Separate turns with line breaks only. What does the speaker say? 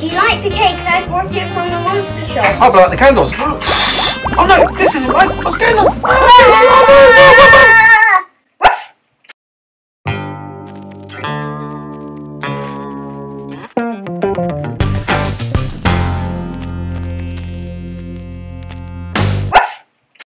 Do you like the cake? I brought it from the monster shop.
I like the candles. Oh no, this isn't right. What's going on?